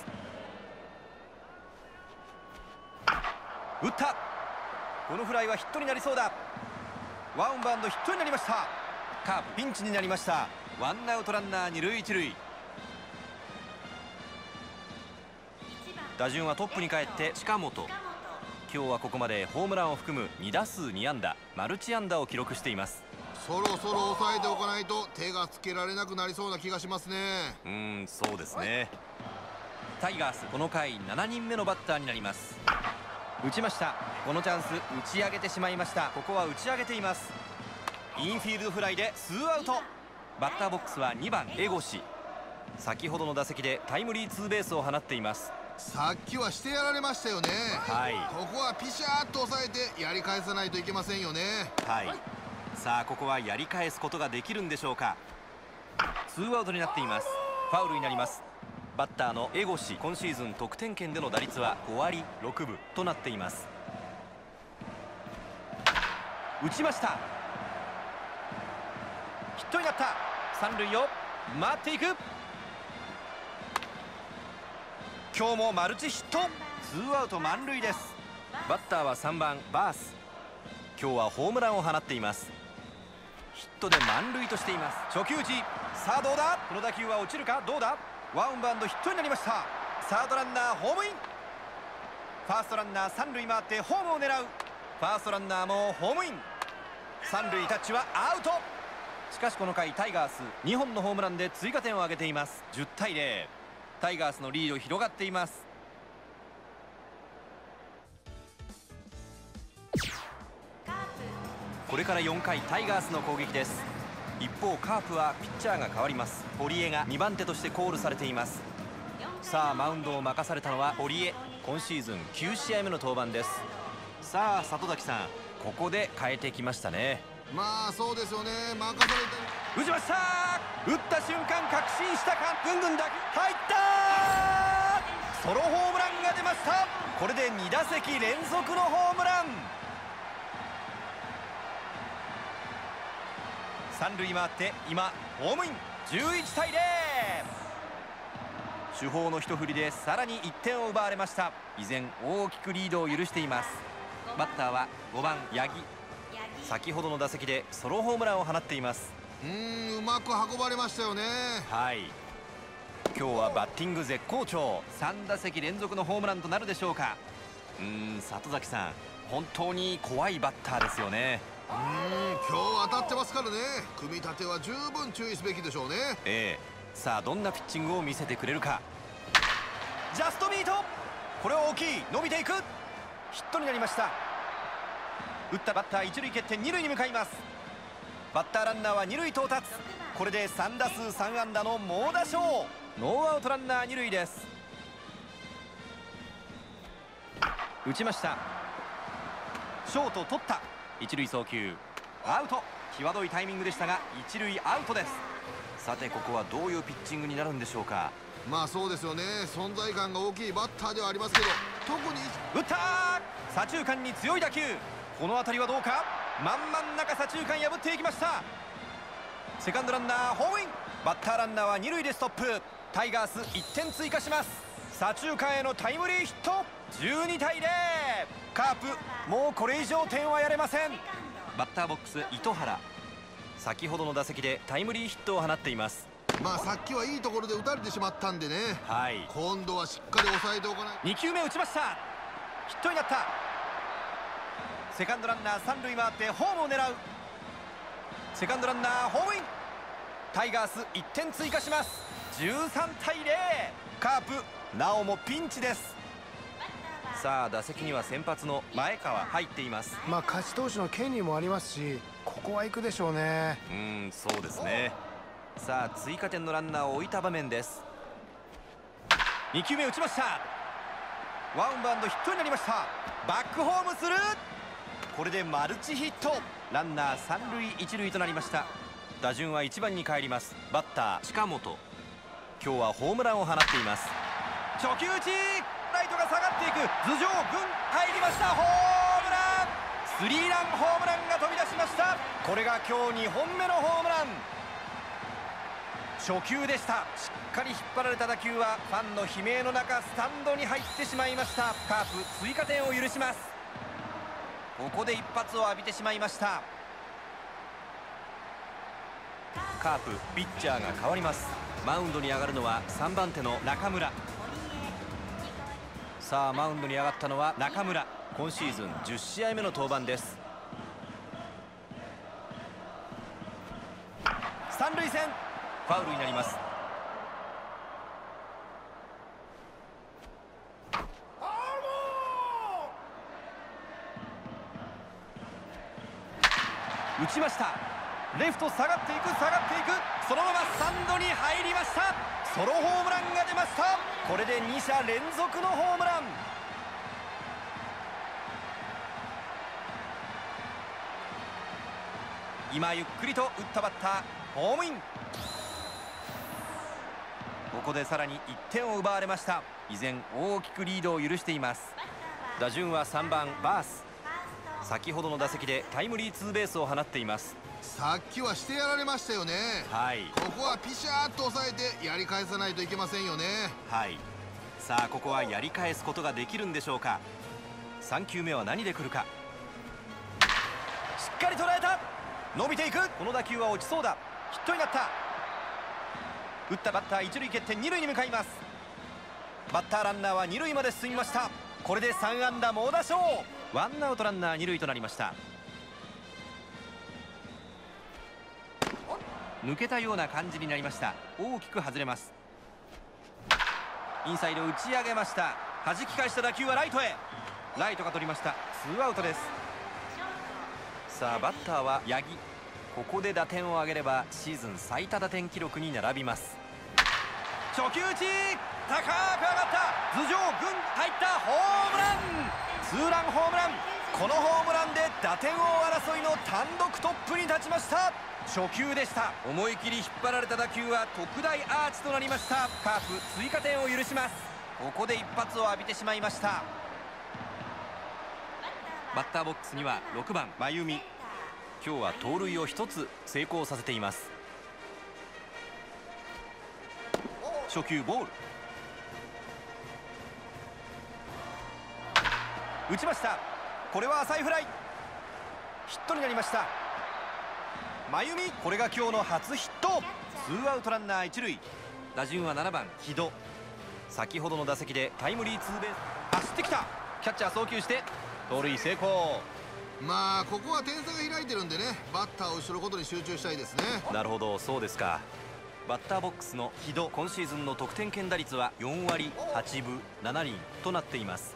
打った。このフライはヒットになりそうだ。ワンバウンドヒットになりました。カープピンチになりました。ワンアウトランナー二塁一塁。打順はトップに帰って近本。今日はここまでホームランを含むにだすうにあんだマルチ安打を記録しています。 そろそろ抑えておかないと手がつけられなくなりそうな気がしますね。 うーん、そうですね。タイガースこの回しちにんめのバッターになります。打ちました。このチャンス打ち上げてしまいました。ここは打ち上げています。インフィールドフライでツーアウト。バッターボックスはにばん江越。先ほどの打席でタイムリーツーベースを放っています。 さっきはしてやられましたよね。 はい、 ここはピシャーッと抑えてやり返さないといけませんよね。 はい、さあここはやり返すことができるんでしょうか。ツーアウトになっています。ファウルになります。バッターの江越、今シーズン得点圏での打率はごわりろくぶとなっています。打ちました。ヒットになった。三塁を回っていく。今日もマルチヒット。ツーアウト満塁です。バッターはさんばんバース。今日はホームランを放っています。ヒットで満塁としています。初球打ち。さあどうだ。この打球は落ちるか。どうだ。ワンバウンドヒットになりました。サードランナーホームイン。ファーストランナー三塁回ってホームを狙う。ファーストランナーもホームイン。三塁タッチはアウト。しかしこの回タイガースにほんのホームランで追加点を挙げています。じゅったいゼロ。タイガースのリード広がっています。これからよんかいタイガースの攻撃です。一方カープはピッチャーが変わります。堀江がにばんてとしてコールされています。さあマウンドを任されたのは堀江。今シーズンきゅうしあいめの登板です。さあ里崎さん、ここで変えてきましたね。 まあそうですよね。任された。 打ちました。打った瞬間確信したか。ぐんぐん打球入った。ソロホームランが出ました。これでにだせき連続のホームラン。三塁回って今ホームイン。じゅういちたいゼロ。主砲の一振りでさらにいってんを奪われました。依然大きくリードを許しています。バッターはごばん八木。先ほどの打席でソロホームランを放っています。 うーん、うまく運ばれましたよね。 はい、今日はバッティング絶好調。さんだせき連続のホームランとなるでしょうか。うーん、里崎さん、本当に怖いバッターですよね。 うーん、今日当たってますからね。組み立ては十分注意すべきでしょうね。 ええ、さあどんなピッチングを見せてくれるか。ジャストミート。これは大きい。伸びていく。ヒットになりました。打ったバッター一塁蹴って二塁に向かいます。バッターランナーは二塁到達。これでさんだすうさんあんだの猛打賞。ノーアウトランナー二塁です。打ちました。ショート取った。一塁送球アウト。際どいタイミングでしたが一塁アウトです。さてここはどういうピッチングになるんでしょうか。 まあそうですよね。存在感が大きいバッターではありますけど、特に打ったー。左中間に強い打球。この当たりはどうか。真ん真ん中左中間破っていきました。セカンドランナーホームイン。バッターランナーは二塁でストップ。タイガースいってん追加します。左中間へのタイムリーヒット。じゅうにたいゼロ。カープもうこれ以上点はやれません。バッターボックス糸原。先ほどの打席でタイムリーヒットを放っています。 まあさっきはいいところで打たれてしまったんでね。 はい、 今度はしっかり抑えておかない。 にきゅうめ打ちました。ヒットになった。セカンドランナー三塁回ってホームを狙う。セカンドランナーホームイン。タイガースいってん追加します。じゅうさんたいゼロ。カープなおもピンチです。さあ打席には先発の前川入っています。 まあ勝ち投手の権利もありますし、ここは行くでしょうね。 うーん、そうですね。さあ追加点のランナーを置いた場面です。にきゅうめ打ちました。ワンバウンドヒットになりました。バックホームする。これでマルチヒット。ランナー三塁一塁となりました。打順はいちばんに帰ります。バッター近本。今日はホームランを放っています。初球打ち。ライトが下がっていく。頭上軍入りました。ホームラン。スリーランホームランが飛び出しました。これが今日にほんめのホームラン。初球でした。しっかり引っ張られた打球はファンの悲鳴の中スタンドに入ってしまいました。カープ追加点を許します。ここで一発を浴びてしまいました。カープピッチャーが変わります。マウンドに上がるのはさんばんての中村。さあマウンドに上がったのは中村。今シーズンじゅっしあいめの登板です。 三塁線、ファウルになります。打ちました。レフト下がっていく下がっていく、そのままスタンドに入りました。ソロホームランが出ました。これでに者連続のホームラン。今ゆっくりと打ったバッターホームイン。ここでさらにいってんを奪われました。依然大きくリードを許しています。打順はさんばんバース。先ほどの打席でタイムリーツーベースを放っています。 さっきはしてやられましたよね。 はい、 ここはピシャーッと抑えてやり返さないといけませんよね。 はい、さあここはやり返すことができるんでしょうか。さん球目は何で来るか。しっかり捉えた。伸びていく。この打球は落ちそうだ。ヒットになった。打ったバッター一塁蹴って二塁に向かいます。バッターランナーは二塁まで進みました。これでさん安打猛打賞。ワンアウトランナー二塁となりました。抜けたような感じになりました。大きく外れます。インサイド打ち上げました。弾き返した打球はライトへ。ライトが取りました。ツーアウトです。さあバッターは八木。ここで打点を挙げればシーズン最多打点記録に並びます。初球打ち高く上がった。頭上ぐん入ったホームラン。ツーランホームラン。このホームランで打点王争いの単独トップに立ちました。初球でした。思い切り引っ張られた打球は特大アーチとなりました。カープ追加点を許します。ここで一発を浴びてしまいました。バッターボックスにはろくばん真由美。今日は盗塁をひとつ成功させています。初球ボール打ちました。これは浅いフライ。ヒットになりました。真由美、これが今日の初ヒット。ツーアウトランナー一塁。打順はななばん木戸。先ほどの打席でタイムリーツーベース。走ってきた。キャッチャー送球して盗塁成功。 まあここは点差が開いてるんでね、バッターを後ろことに集中したいですね。 なるほど、そうですか。バッターボックスの木戸、今シーズンの得点圏打率はよんわりはちぶななりんとなっています。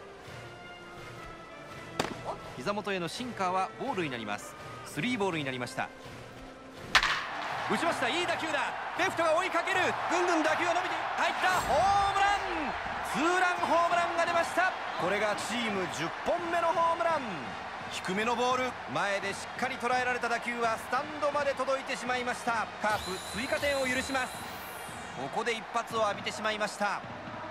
膝元へのシンカーはボールになります。スリーボールになりました。打ちました。いい打球だ。レフトが追いかける。ぐんぐん打球が伸びて入ったホームラン。ツーランホームランが出ました。これがチームじゅっぽんめのホームラン。低めのボール、前でしっかり捉えられた打球はスタンドまで届いてしまいました。カープ追加点を許します。ここで一発を浴びてしまいました。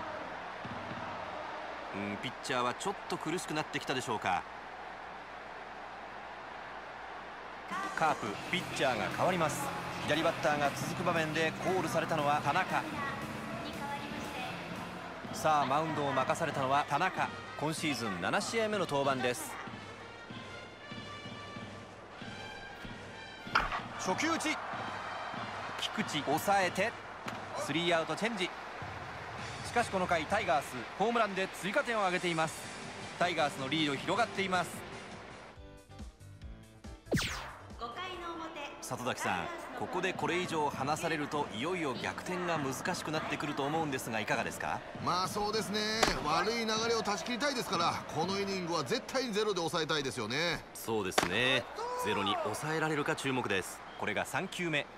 うんピッチャーはちょっと苦しくなってきたでしょうか。カープピッチャーが変わります。左バッターが続く場面でコールされたのは田中。さあマウンドを任されたのは田中。今シーズンなな試合目の登板です。初球打ち菊池抑えてスリーアウトチェンジ。しかしこの回タイガースホームランで追加点を挙げています。タイガースのリード広がっています。里崎さん、ここでこれ以上離されるといよいよ逆転が難しくなってくると思うんですがいかがですか。 まあそうですね、悪い流れを断ち切りたいですから、このイニングは絶対にゼロで抑えたいですよね。 そうですね、ゼロに抑えられるか注目です。これがさん球目。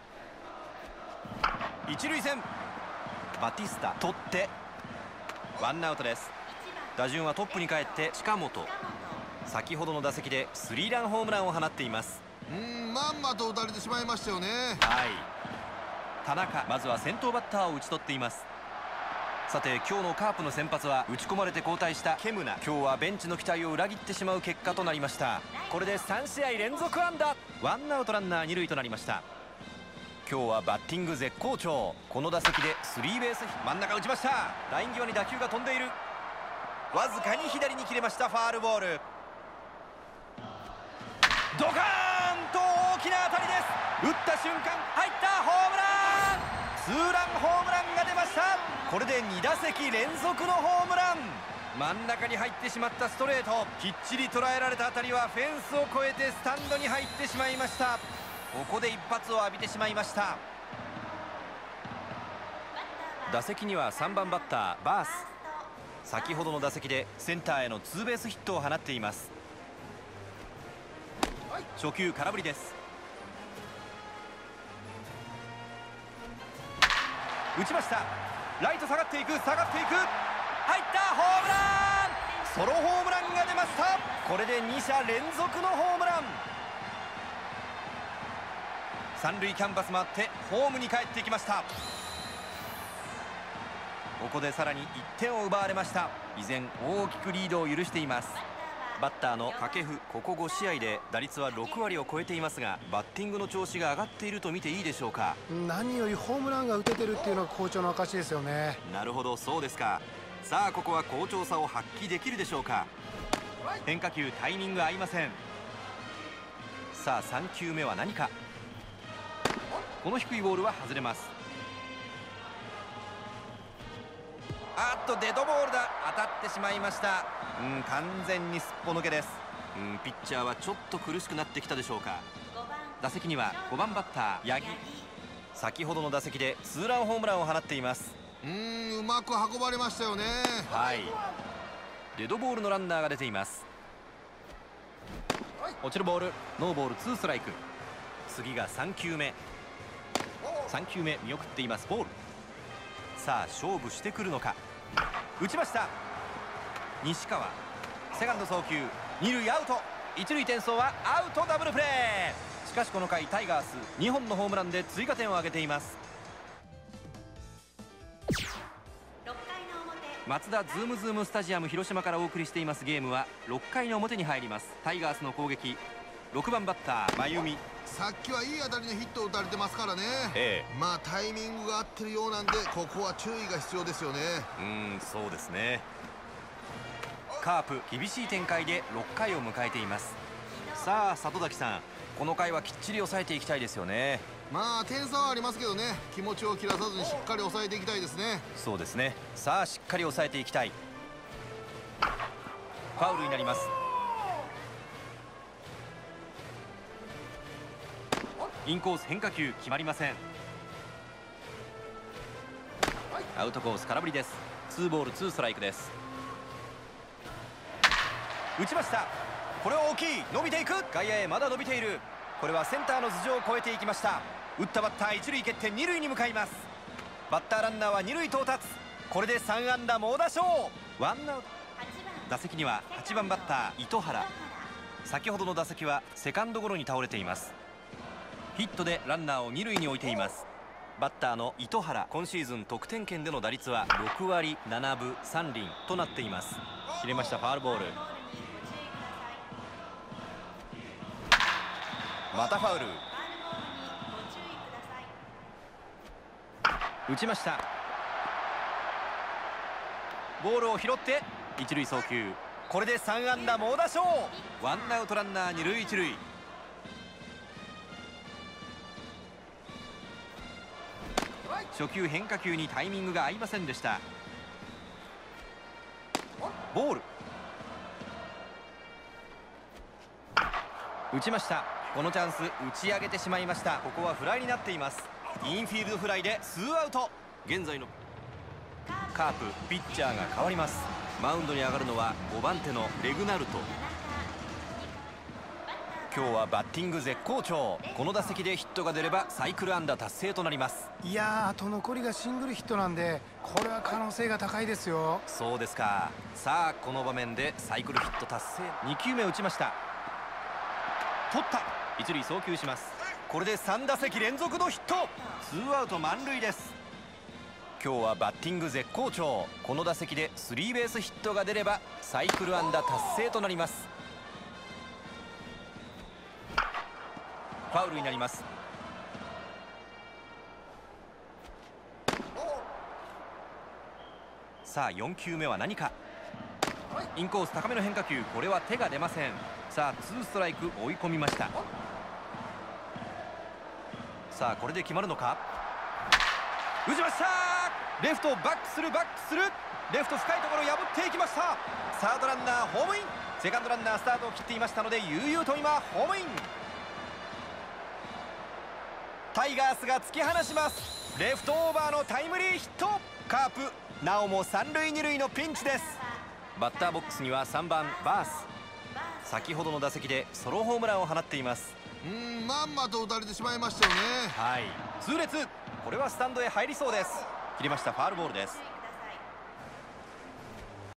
一塁線バティスタ取ってワンアウトです。打順はトップに帰って近本。先ほどの打席でスリーランホームランを放っています。 うーんまんまと打たれてしまいましたよね。 はい、田中まずは先頭バッターを打ち取っています。さて今日のカープの先発は打ち込まれて交代したケムナ。今日はベンチの期待を裏切ってしまう結果となりました。これでさん試合連続安打。ワンアウトランナー二塁となりました。今日はバッティング絶好調。この打席でスリーベース真ん中打ちました。ライン際に打球が飛んでいる。わずかに左に切れました。ファールボール。ドカーンと大きな当たりです。打った瞬間入ったホームラン。ツーランホームランが出ました。これでに打席連続のホームラン。真ん中に入ってしまったストレート、きっちり捉えられた当たりはフェンスを越えてスタンドに入ってしまいました。ここで一発を浴びてしまいました。 打席にはさんばんバッターバース。先ほどの打席でセンターへのツーベースヒットを放っています。初球空振りです。打ちました。ライト下がっていく、下がっていく、入ったホームラン。ソロホームランが出ました。これでに者連続のホームラン。三塁キャンバス回ってホームに帰ってきました。ここでさらにいってんを奪われました。依然大きくリードを許しています。バッターの掛布、ここご試合で打率はろく割を超えていますが、バッティングの調子が上がっていると見ていいでしょうか。 何よりホームランが打ててるっていうのが好調の証ですよね。 なるほど、そうですか。さあここは好調さを発揮できるでしょうか。変化球タイミング合いません。さあさん球目は何か。この低いボールは外れます。あっとデッドボールだ。当たってしまいました。うん、完全にすっぽ抜けです。うん、ピッチャーはちょっと苦しくなってきたでしょうか。打席にはごばんバッター八木。先ほどの打席でツーランホームランを放っています。 うーん、うまく運ばれましたよね。 はい、デッドボールのランナーが出ています。落ちるボール、ノーボールツーストライク。次がさん球目。さん球目見送っています。ボール。さあ勝負してくるのか。打ちました。西川、セカンド送球、二塁アウト。一塁転送はアウト、ダブルプレー。しかしこの回タイガースにほんのホームランで追加点を挙げています。マツダズームズームスタジアム広島からお送りしていますゲームはろっかいの表に入ります。タイガースの攻撃、ろくばんバッター真由美。 さっきはいい当たりのヒットを打たれてますからね。 ええ、 まあタイミングが合ってるようなんで、ここは注意が必要ですよね。 うーん、そうですね。カープ厳しい展開でろっかいを迎えています。さあ里崎さん、この回はきっちり抑えていきたいですよね。 まあ点差はありますけどね、気持ちを切らさずにしっかり抑えていきたいですね。 そうですね。さあしっかり抑えていきたい。ファウルになります。インコース変化球決まりません。アウトコース空振りです。ツーボールツーストライクです。打ちました。これは大きい。伸びていく。外野へまだ伸びている。これはセンターの頭上を越えていきました。打ったバッター一塁蹴って二塁に向かいます。バッターランナーは二塁到達。これでさん安打猛打賞。ワンアウト。打席にははちばんバッター糸原。先ほどの打席はセカンドゴロに倒れています。ヒットでランナーを二塁に置いています。バッターの糸原、今シーズン得点圏での打率はろく割ななぶさん厘となっています。切れました。ファウルボール。またファウル。打ちました。ボールを拾って一塁送球。これでさん安打猛打賞。ワンアウトランナー二塁一塁。初球変化球にタイミングが合いませんでした。ボール。打ちました。このチャンス打ち上げてしまいました。ここはフライになっています。インフィールドフライでツーアウト。現在のカープピッチャーが変わります。マウンドに上がるのはごばん手のレグナルト。今日はバッティング絶好調。この打席でヒットが出ればサイクル安打達成となります。 いやー、あと残りがシングルヒットなんで、これは可能性が高いですよ。 そうですか。さあこの場面でサイクルヒット達成。に球目打ちました。取った。一塁送球します。これでさん打席連続のヒット。ツーアウト満塁です。今日はバッティング絶好調。この打席でスリーベースヒットが出ればサイクル安打達成となります。ファウルになります。さあよん球目は何か。インコース高めの変化球。これは手が出ません。さあツーストライク追い込みました。さあこれで決まるのか。打ちました。レフトバックするバックする。レフト深いところ破っていきました。サードランナーホームイン。セカンドランナースタートを切っていましたので悠々と今ホームイン。タイガースが突き放します。レフトオーバーのタイムリーヒット。 カープなおも三塁二塁のピンチです。バッターボックスにはさんばんバース。先ほどの打席でソロホームランを放っています。 うん、まんまと打たれてしまいましたよね。 はい、痛烈。これはスタンドへ入りそうです。切りました。ファウルボールです。